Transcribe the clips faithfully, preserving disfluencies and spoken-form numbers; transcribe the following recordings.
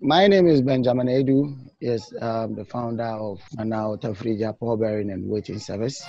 My name is Benjamin Aidoo. Yes, I'm the founder of Manao Tafrija Bearing and Waiting Service.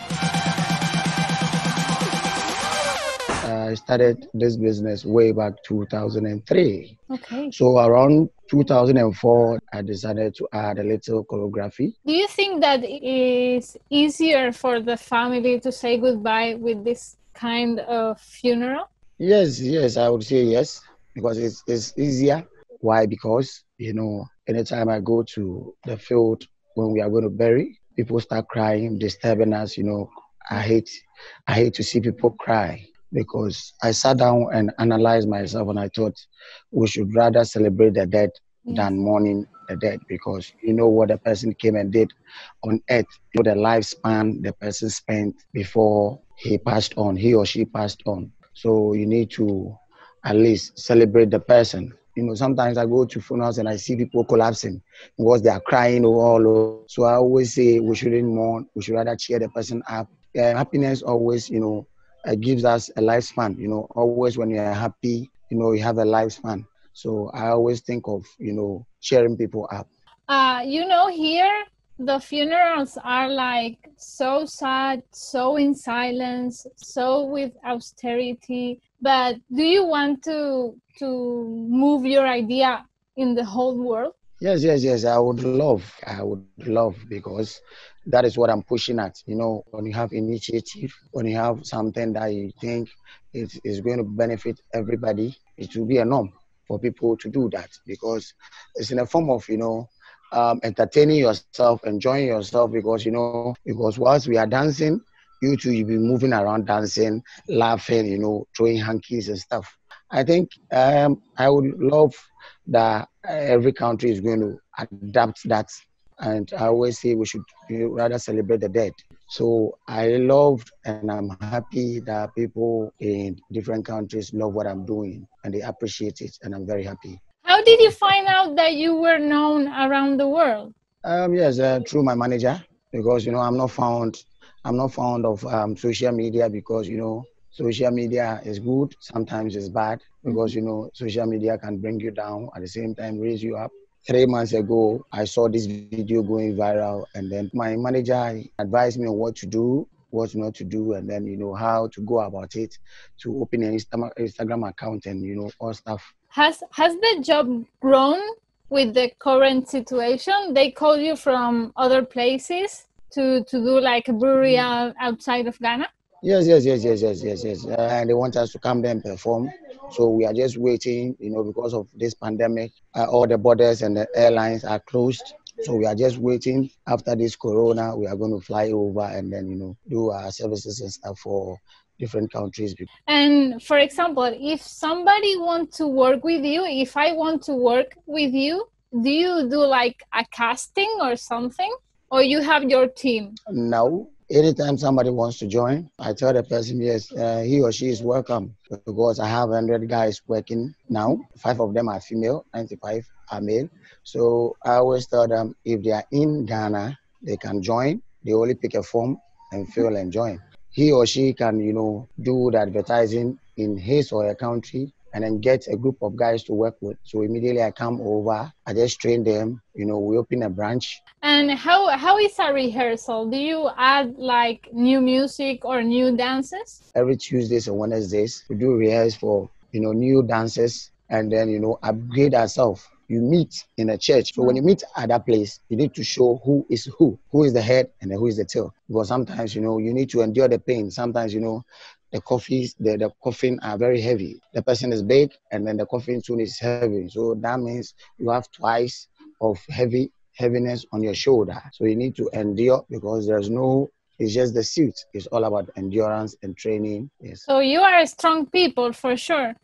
I started this business way back two thousand three. Okay. So around two thousand four, I decided to add a little choreography. Do you think that it is easier for the family to say goodbye with this kind of funeral? Yes, yes, I would say yes, because it's, it's easier. Why? Because, you know, anytime I go to the field when we are going to bury, people start crying, disturbing us, you know. I hate I hate to see people cry because I sat down and analyzed myself and I thought we should rather celebrate the dead Yes. than mourning the dead, because you know what the person came and did on earth, you know the lifespan the person spent before he passed on, he or she passed on. So you need to at least celebrate the person. You know, sometimes I go to funerals and I see people collapsing because they are crying all over. So I always say we shouldn't mourn, we should rather cheer the person up. Uh, happiness always, you know, uh, gives us a lifespan. You know, always when you are happy, you know, you have a lifespan. So I always think of, you know, cheering people up. Uh, you know, here the funerals are like so sad, so in silence, so with austerity. But do you want to to move your idea in the whole world? Yes, yes, yes. I would love, I would love, because that is what I'm pushing at. You know, when you have initiative, when you have something that you think it is going to benefit everybody, it will be a norm for people to do that, because it's in a form of, you know, um, entertaining yourself, enjoying yourself, because, you know, because whilst we are dancing, you too, you'll be moving around dancing, laughing, you know, throwing hankies and stuff. I think um, I would love that every country is going to adapt that. And I always say we should, you know, rather celebrate the dead. So I loved and I'm happy that people in different countries love what I'm doing and they appreciate it. And I'm very happy. How did you find out that you were known around the world? Um, yes, uh, through my manager, because, you know, I'm not found, I'm not fond of um, social media, because, you know, social media is good, sometimes it's bad, because, you know, social media can bring you down, at the same time raise you up. Three months ago, I saw this video going viral, and then my manager advised me on what to do, what not to do, and then, you know, how to go about it, to open an Insta- Instagram account and, you know, all stuff. Has has the job grown with the current situation? They call you from other places to, to do like a burial outside of Ghana? Yes, yes, yes, yes, yes, yes, yes. Uh, and they want us to come there and perform. So we are just waiting, you know, because of this pandemic, uh, all the borders and the airlines are closed. So we are just waiting. After this corona, we are going to fly over and then, you know, do our services and stuff for different countries. And for example, if somebody wants to work with you, if I want to work with you, do you do like a casting or something? Or you have your team? Now, anytime somebody wants to join, I tell the person, yes, uh, he or she is welcome, because I have one hundred guys working now. Five of them are female, ninety-five are male. So I always tell them if they are in Ghana, they can join. They only pick a form and fill and join. He or she can, you know, do the advertising in his or her country and then get a group of guys to work with. So immediately I come over, I just train them, you know, we open a branch. And how how is a rehearsal? Do you add like new music or new dances? Every Tuesdays and Wednesdays, we do rehearse for, you know, new dances and then, you know, upgrade ourselves. You meet in a church. So when you meet at that place, you need to show who is who, who is the head and then who is the tail. Because sometimes, you know, you need to endure the pain. Sometimes, you know, the coffees, the, the coffin are very heavy. The person is big and then the coffin soon is heavy. So that means you have twice of heavy heaviness on your shoulder. So you need to endure, because there's no, it's just the suit. It's all about endurance and training. Yes. So you are strong people for sure.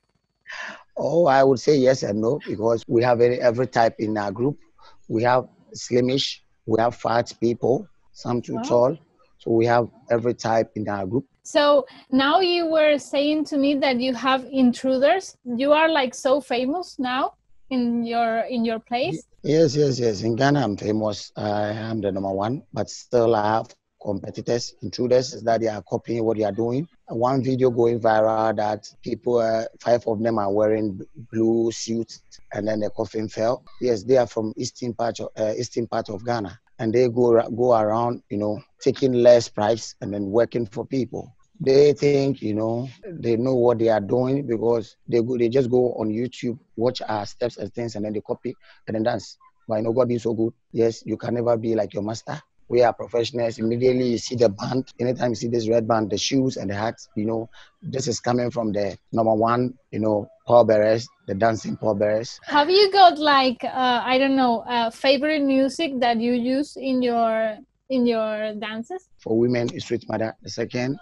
Oh, I would say yes and no, because we have every, every type in our group. We have slimish, we have fat people, some too Wow. tall. So we have every type in our group. So now you were saying to me that you have intruders. You are like so famous now in your in your place. Yes, yes, yes. In Ghana, I'm famous. I am the number one, but still I have competitors, intruders that they are copying what you are doing. one video going viral that people, uh, five of them are wearing blue suits, and then the coffin fell. Yes, they are from eastern part of uh, eastern part of Ghana, and they go go around, you know, taking less price and then working for people. They think, you know, they know what they are doing because they go, they just go on YouTube, watch our steps and things, and then they copy and then dance. But I know God is so good. Yes, you can never be like your master. We are professionals. Immediately you see the band. Anytime you see this red band, the shoes and the hats, you know, this is coming from the number one, you know, pallbearers, the dancing pallbearers. Have you got like, uh, I don't know, uh, favorite music that you use in your in your dances? For women, it's Sweet Mother. The second.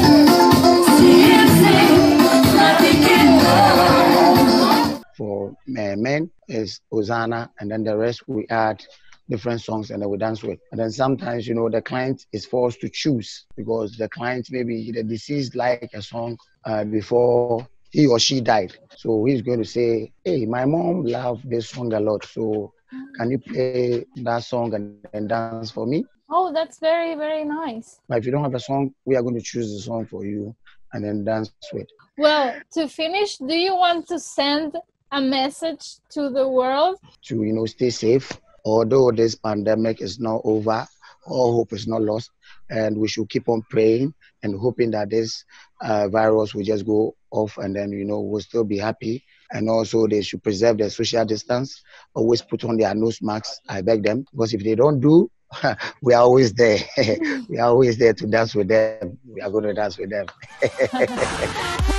For uh, men, is Hosanna, and then the rest we add different songs and then we dance with. And then sometimes, you know, the client is forced to choose because the client, maybe the deceased like a song uh, before he or she died. So he's going to say, hey, my mom loved this song a lot. So can you play that song and, and dance for me? Oh, that's very, very nice. But if you don't have a song, we are going to choose the song for you and then dance with. Well, to finish, do you want to send a message to the world? To, you know, stay safe. Although this pandemic is not over, all hope is not lost, and we should keep on praying and hoping that this uh, virus will just go off, and then, you know, we'll still be happy. And also they should preserve their social distance, always put on their nose masks, I beg them, because if they don't do, we are always there. We are always there to dance with them. We are going to dance with them.